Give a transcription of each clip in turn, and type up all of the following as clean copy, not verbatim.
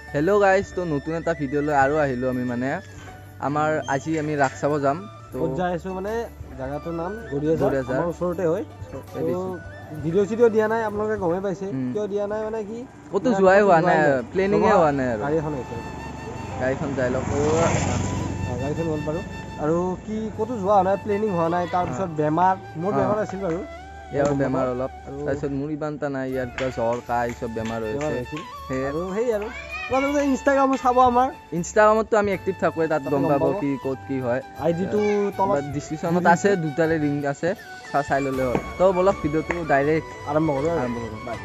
Hello guys, तो नतुन এটা video লৈ আৰু আহিলো আমি মানে আমাৰ আজি আমি ৰাস চাব যাম। তো যাই আছো মানে জায়গাটোৰ নাম গৰিয়াজাৰ আমাৰ ওচৰতে হয়। তো ভিডিও দিয়া নাই, আপোনালোকে গমে পাইছে কিয় দিয়া নাই মানে কি কতো যোৱাই হোৱা নাই, প্লেনিংয়ে হোৱা নাই আৰু গাড়ীখন যাই লওক গাড়ীখন গ'ল বাৰু আৰু কি কতো যোৱা হোৱা নাই, প্লেনিং হোৱা নাই। তাৰপিছত বেমাৰ, মোৰ বেমাৰ আছিল বাৰু, ইয়াৰ বেমাৰ অলপ, তাৰপিছত মোৰ ইমান এটা নাই, ইয়াৰ কিবা জ্বৰ কাহ এই চব বেমাৰ হৈ আছে। আৰু সেই আৰু ইনষ্টাগ্ৰামত চাব, আমাৰ ইনষ্টাগ্ৰামতো আমি এক্টিভ থাকোঁ, তাত গম পাব কি ক'ত কি হয়। আইডিটো তলত ডিছক্ৰিপশ্যনত আছে, দুটাৰে লিংক আছে, চাই ল'লে হ'ল। তো বলক ভিডিঅ'টো ডাইৰেক্ট আৰম্ভ কৰোঁ। বাই।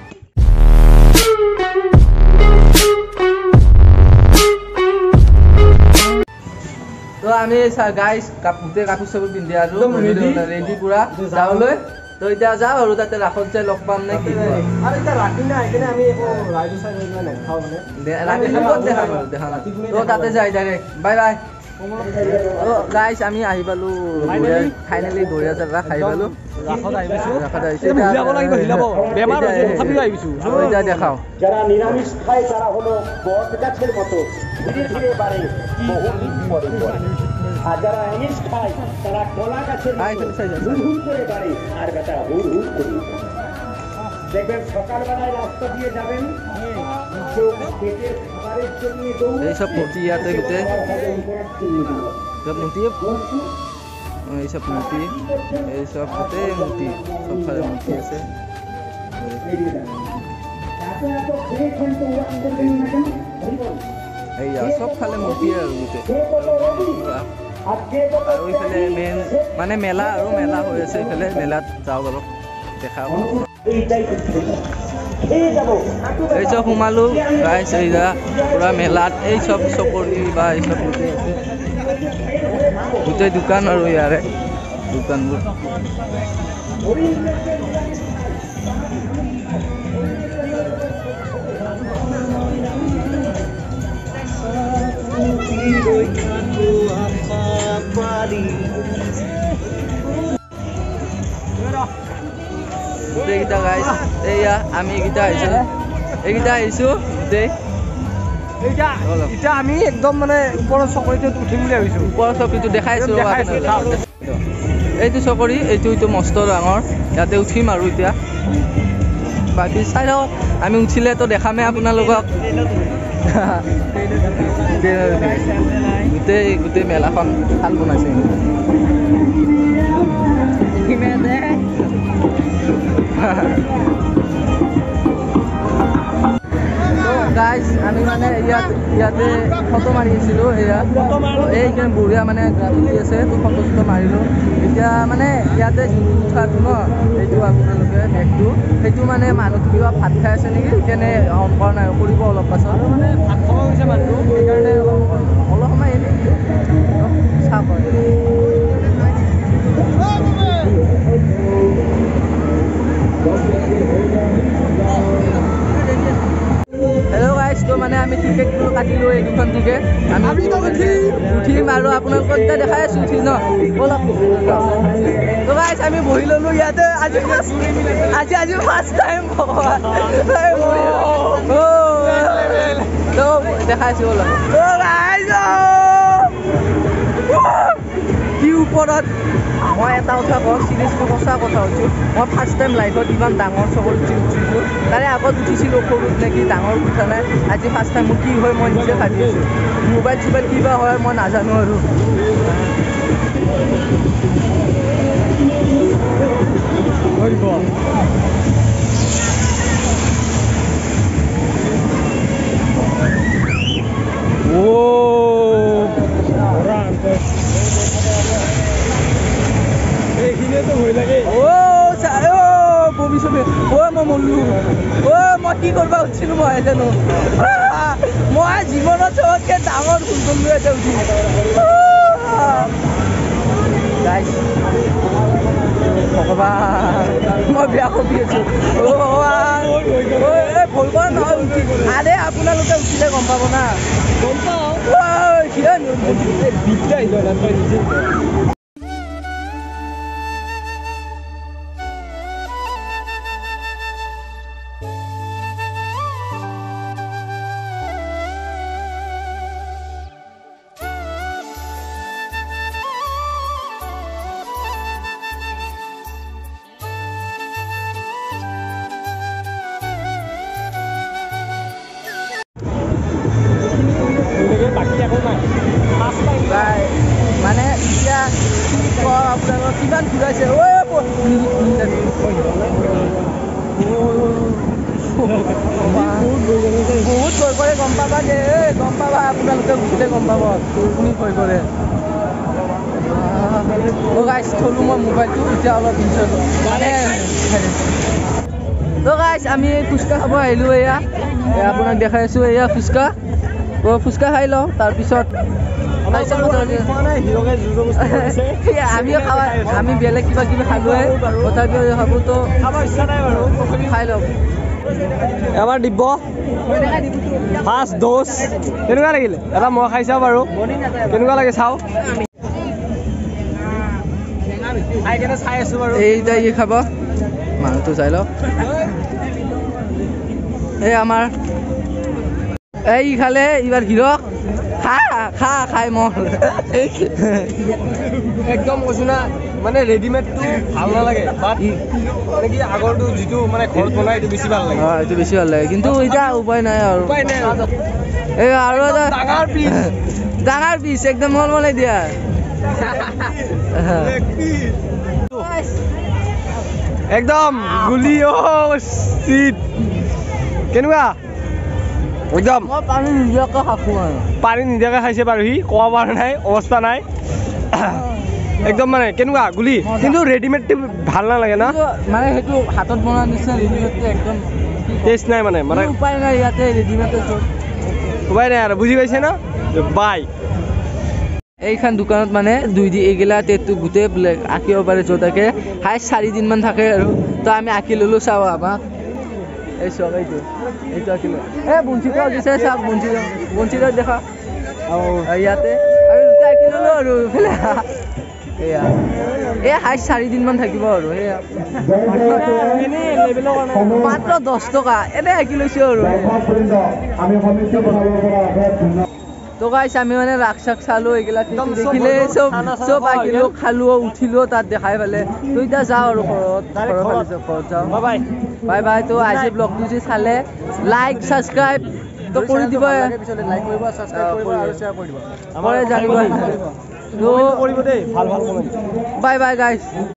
তো আমি গাইজ গোটেই কাপোৰ চাপোৰ পিন্ধি আৰু ৰেডি পুৰা যাবলৈ। তো এতিয়া যাওঁ আৰু তাতে ৰাসত যাই লগ পাম নে কি? তো তাতে যাই ডাইৰেক্ট বাই বাই। তো গাইজ আমি আহি পালো, ফাইনেলি গৰিয়াজাৰ ৰাস আহি পালো। এতিয়া দেখাও যারা নিরামিষ খায় তারা হলো বট গাছের মতো ধীরে ধীরে বাড়ে, বহুদিন পরে পরে। আর যারা আমিষ খায় তারা কলা গাছের মতো হুড় হুড় করে বাড়ে, আর বেটা হুড় হুড় করে। দেখবেন সকালবেলায় রাস্তা দিয়ে যাবেন, পেটের খাবারের জন্য এইসব মূর্তি ইয়াতে গোটেই সব মূর্তি, এইসব মূর্তি, এইসব গোটেই মূর্তি, সবফালে মূর্তি আছে। এইয়া সবফালে মূৰ্তি আৰু গোটেই, আৰু এইফালে মেইন মানে মেলা, আৰু মেলা হৈ আছে এইফালে, মেলাত যাওঁ বাৰু দেখাওঁ। এই চব সোমালো গাইছ, এইয়া পুৰা মেলাত এই চব চকৰি বা এই চব গোটেই আছে, গোটেই দোকান আৰু ইয়াৰে দোকানবোৰ। গোটেইকেইটা গাইছ, এইয়া আমি এইকেইটা আহিছো গোটেই। এতিয়া আমি একদম মানে ওপৰৰ চকৰিটোত উঠিম বুলি ভাবিছো। ওপৰৰ চকৰিটো দেখাইছো, এইটো চকৰি, এইটো মস্ত ডাঙৰ, ইয়াতে উঠিম আৰু এতিয়া বাকী চাই লওক। আমি উঠিলেতো দেখামেই আপোনালোকক। গোটেই মেলাখন ভাল বনাইছে। গাইজ আমি মানে ইয়াতে ফটো মাৰি আছিলোঁ, এইখিনি বঢ়িয়া মানে গ্ৰাফিটি আছে, তো ফটো চটো মাৰিলোঁ। এতিয়া মানে ইয়াতে যোনটো উঠাটো ন, সেইটো আপোনালোকে বেগটো, সেইটো মানে মানুহটো কিবা ভাত খাই আছে নেকি, সেইকাৰণে অন কৰা নাই, কৰিব অলপ পাছত। মানে ভাত খাব গৈছে মানুহটো, সেইকাৰণে অলপ সময় এনেই চাপ হয়। হেল্ল' গাইজ, তো মানে আমি টিকেটটো কাটিলোঁ, এই দুখন টিকেট আমি উঠিম আৰু আপোনালোকক এতিয়া দেখাই আছোঁ উঠি ন। তো গাইজ আমি বহি ল'লোঁ ইয়াতে, আজি ফাৰ্ষ্ট টাইম ভগৱান। তো দেখাইছোঁ অলপ কি ওপৰত। মই এটা কথা কওঁ, চিৰিয়াছলি সঁচা কথা কৈছোঁ, মই ফাৰ্ষ্ট টাইম লাইফত ইমান ডাঙৰ চকৰিত উঠিছোঁ। তাৰে আগত উঠিছিলোঁ সৰুত নেকি, ডাঙৰ উঠা নাই। আজি ফাৰ্ষ্ট টাইম মোৰ কি হয় মই নিজে ভাবি আছোঁ। মোবাইল চোবাইল কিবা হয় মই নাজানো আৰু। মই মৰলো, মই কি কৰিব উঠিছিলোঁ মই জানো। মই জীৱনত চবতকৈ ডাঙৰ ভুল কৰিলোঁ এটা উঠি। ভগৱান মই বেয়া কবি আছোঁ, ভুল কৰা নহয় উঠি। আৰে আপোনালোকে উঠিলে গম পাব না। গম পাওঁ পাবা যে গম পাবা আপোনালোকে উঠিলে গম পাব কোনে ভয় কৰে গাইছ থলো মই মোবাইলটো এতিয়া অলপ মানে গাইছ আমি ফুচকা খাব আহিলোঁ এয়া আপোনাক দেখাই আছোঁ এয়া ফুচকা ফুচকা খাই লওঁ তাৰপিছত আমি বেলেগ কিবা কিবি খালোৱে তথাপিও ভাবোঁতো খাই লওঁ এবাৰ দিব ফাৰ্ষ্ট ড'জ কেনেকুৱা লাগিলে এটা মই খাই চাওঁ বাৰু কেনেকুৱা লাগে চাওঁ চাই আছোঁ বাৰু এইটা ই খাব মানুহটো চাই লওক এই আমাৰ এই খালে এইবাৰ হিৰক খাই মোৰ একদম কৈছোঁ না মানে ৰেডিমেডটো ভাল নালাগে মানে কি আগৰটো যিটো মানে ঘৰত বনাই এইটো বেছি ভাল লাগে এইটো বেছি ভাল লাগে কিন্তু এতিয়া উপায় নাই আৰু এই আৰু এটা ডাঙৰ পিচ একদম মলমলাই দিয়া একদম গুলি কেনেকুৱা একদম মই পানী নিদিয়াকৈ খাওঁ আৰু পানী নিদিয়াকৈ খাইছে বাৰু সি ক'ব পৰা নাই অৱস্থা নাই একদম মানে কেনেকুৱা গুলি কিন্তু ৰেডিমেডটো ভাল নালাগে না মানে সেইটো হাতত বনোৱা নিচিনা ৰেডিমেডটো একদম টেষ্ট নাই মানে উপায় নাই ইয়াতে ৰেডিমেড উপায় নাই আৰু বুজি পাইছে না বাই এইখন দোকানত মানে এইগিলা টেটটো গোটেই আঁকিব পাৰে য'তাকে হাইষ্ট 4 দিনমান থাকে আৰু তো আমি আঁকি ল'লোঁ চাওঁ আমাক এই চাওক এইটো আঁকিলোঁ এই বঞ্চিত দিছে চাওক বঞ্চিত দেখা ইয়াতে আমি দুটা আঁকি ল'লোঁ আৰু এয়া এই হাইষ্ট 4 দিনমান থাকিব আৰু সেয়া মাত্ৰ 10 টকা এনে আঁকি লৈছোঁ আৰু তো গাইছ আমি মানে ৰাস চাক চালো এইগিলা দেখিলে চব আঁকিলো খালো উঠিলো তাত দেখাই পালে তো এতিয়া যাওঁ আৰু ঘৰত যাওঁ বাই বাই তো আজি ব্লগটো যে চালে লাইক ছাবস্ক্ৰাইব তো কৰি দিব জানিব বাই বাই গাইছ